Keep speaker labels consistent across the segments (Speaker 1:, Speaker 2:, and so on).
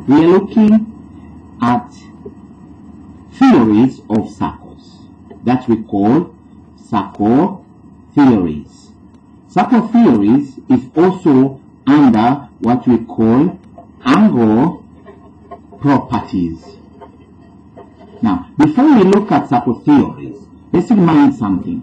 Speaker 1: we are looking at theories of circles that we call circle theories. Circle theories is also under what we call angle properties. Now, before we look at circle theories, let's remind something.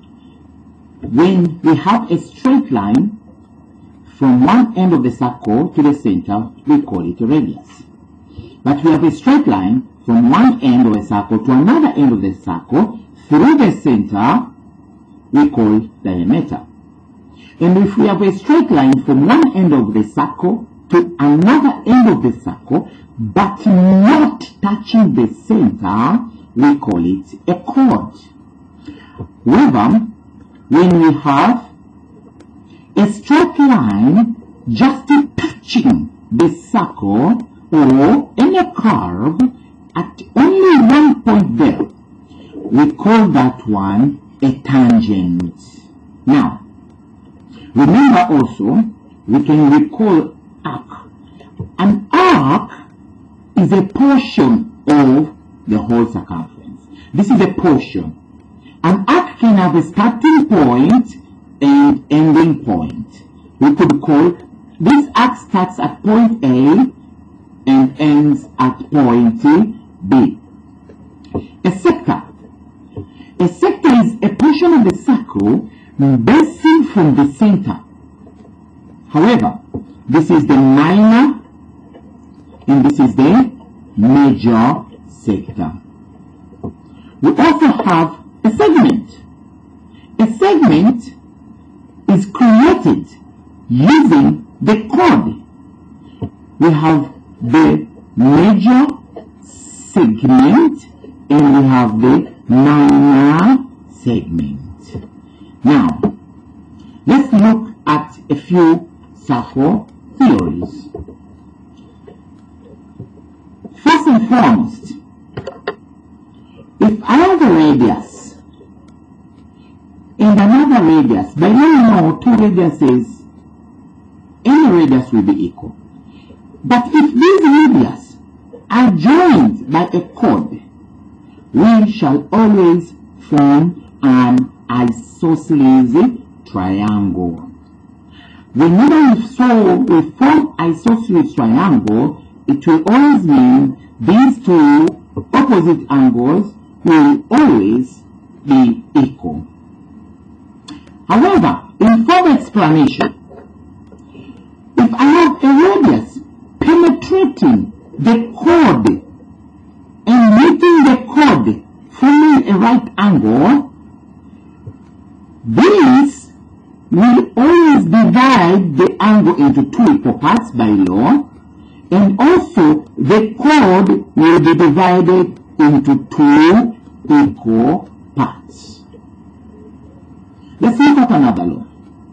Speaker 1: When we have a straight line from one end of the circle to the center, we call it a radius. But we have a straight line from one end of the circle to another end of the circle through the center, we call diameter. And if we have a straight line from one end of the circle to another end of the circle, but not touching the center, we call it a chord. However, when we have a straight line just touching the circle or any curve at only one point there, we call that one a tangent. Now, remember also, we can recall arc. An arc is a portion of the whole circumference. This is a portion. An arc can have a starting point and ending point. We could call this arc starts at point A and ends at point B. A sector. A sector is a portion of the circle basing from the center. However, this is the minor and this is the major sector. We also have a segment. A segment is created using the chord. We have the major segment and we have the minor segment. Now, let's look at a few circle theories. First and foremost, if I have a radius and another radius, by now you know two radiuses, any radius will be equal. But if these radius are joined by a chord, we shall always form an isosceles triangle. Whenever we form isosceles triangle, it will always mean these two opposite angles will always be equal. However, in further explanation, if I have a radius penetrating the chord and meeting the chord forming a right angle, this will always divide the angle into two equal parts by law, and also the chord will be divided into two equal parts. Let's look at another law.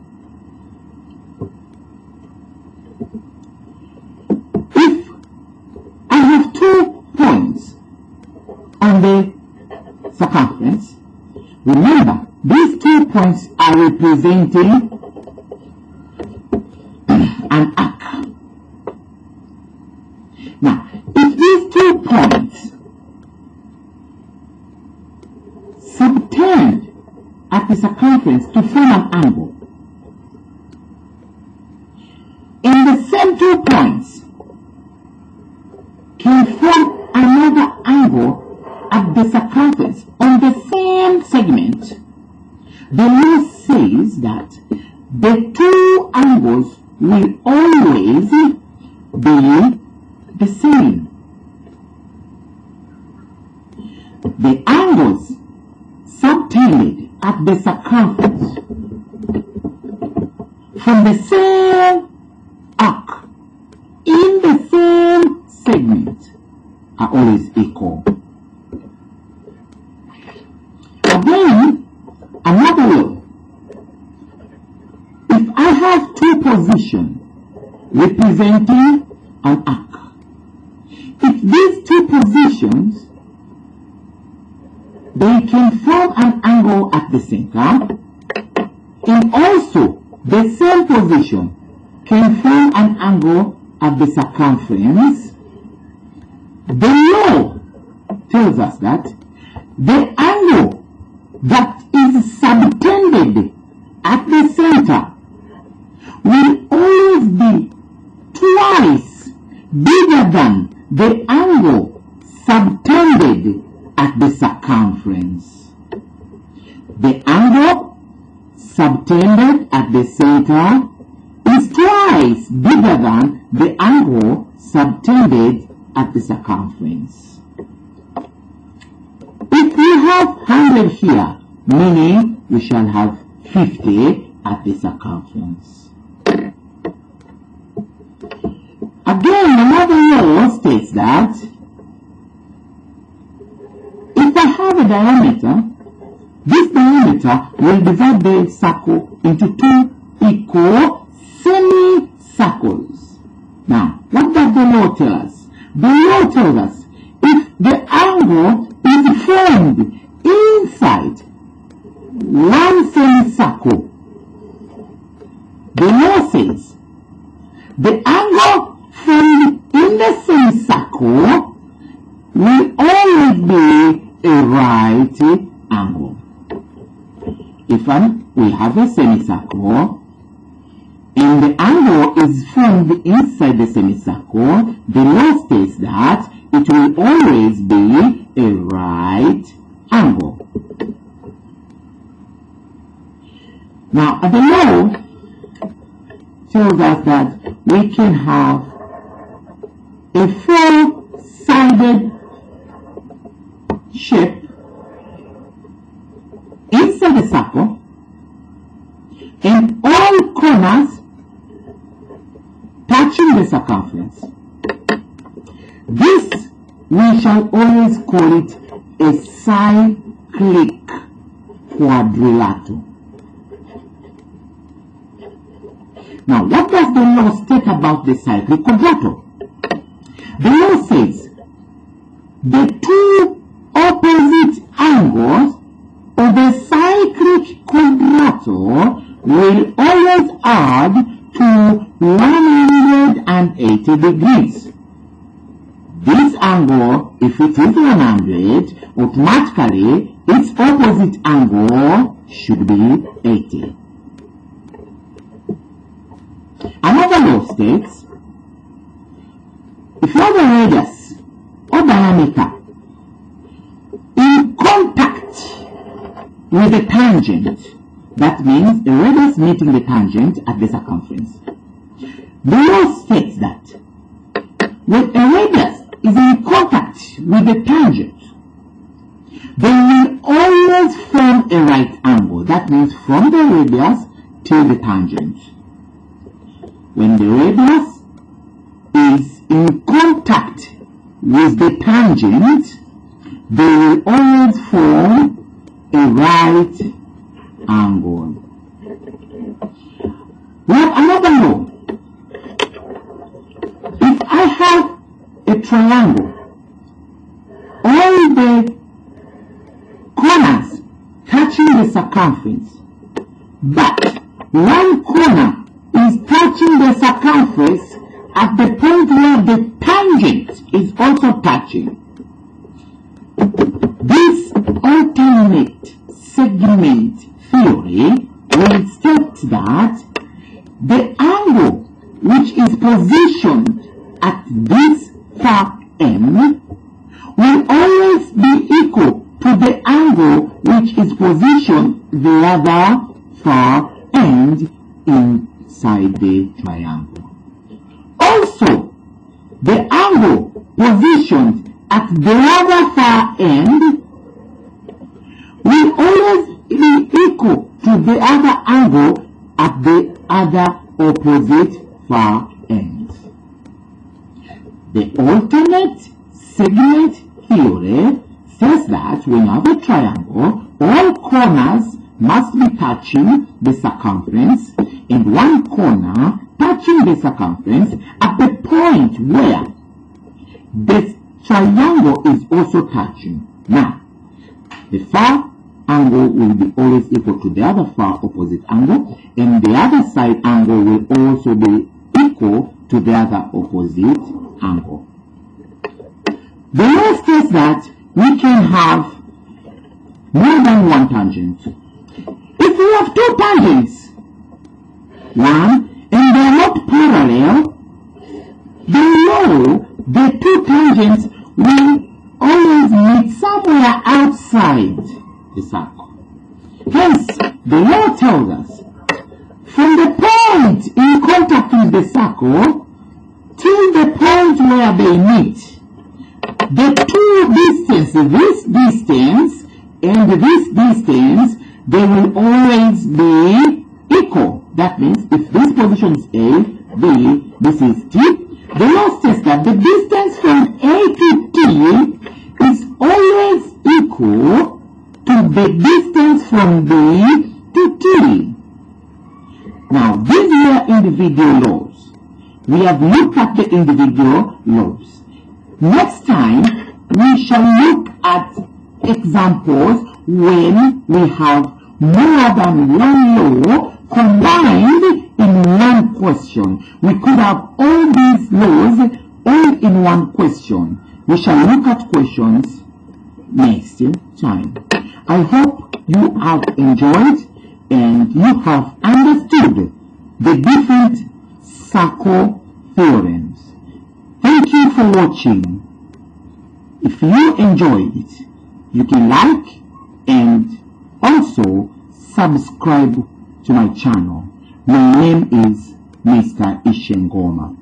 Speaker 1: If I have 2 points on the circumference, remember these 2 points are representing an arc. Now, if these 2 points subtend at the circumference to form an angle, and the same 2 points can form another angle at the circumference on the same segment, the law says that the 2 angles will always be the same. The angles subtended at the circumference from the same arc in the same segment are always equal. Again, another law. If I have 2 positions representing an arc, if these 2 positions, they can form an angle at the center, and also the same position can form an angle at the circumference, The law tells us that the angle that is subtended at the center will always be twice bigger than the angle subtended at the circumference. The angle subtended at the center is twice bigger than the angle subtended at the circumference. If we have 100 here, meaning we shall have 50 at the circumference. Again, another law states that if I have a diameter, this diameter will divide the circle into two equal semicircles. Now, what does the law tell us? The law tells us if the angle is formed inside one semicircle, the law says the angle formed in the semicircle will always be a right angle. If we have a semicircle and the angle is formed inside the semicircle, the law states that it will always be a right angle. Now, the law tells us that we can have a four-sided shape inside the circle and all corners touching the circumference. This we shall always call it a cyclic quadrilateral. Now, what does the law state about the cyclic quadrilateral? The law says the two opposite angles of a cyclic quadrilateral will always add to 180 degrees. This angle, if it is 100, automatically its opposite angle should be 80. Another law states, if you have a radius or diameter in contact with a tangent, that means a radius meeting the tangent at the circumference. The law states that when a radius is in contact with the tangent, they will always form a right angle. That means from the radius to the tangent. When the radius is in contact with the tangent, they will always form a right angle. We have another law. If I have a triangle, all the corners touching the circumference, but one corner is touching the circumference at the point where the tangent is also touching. This alternate segment theory will state that the angle which is positioned at this far end will always be equal to the angle which is positioned the other far end inside the triangle. Also, the angle positioned at the other far end will always be equal to the other angle at the other opposite far end. The alternate segment theory says that when you have a triangle, all corners must be touching the circumference and one corner touching the circumference at the point where the triangle is also touching. Now, the far angle will be always equal to the other far opposite angle, and the other side angle will also be equal to the other opposite angle. The law states that we can have more than one tangent. If we have two tangents, one, and they are not parallel, the two tangents will always meet somewhere outside the circle. Hence, the law tells us, from the point in contact with the circle till the point where they meet, the two distances, this distance and this distance, they will always be equal. That means if this position is A, B, this is T, the law says that the distance from A to T is always equal to the distance from B to T. Now, these are individual laws. We have looked at the individual laws. Next time, we shall look at examples when we have more than one law combined in one question. We could have all these laws all in one question. We shall look at questions next time. I hope you have enjoyed and you have understood the different circle theorems. Thank you for watching. If you enjoyed it, you can like and also subscribe to my channel. My name is Mr. Ishengoma.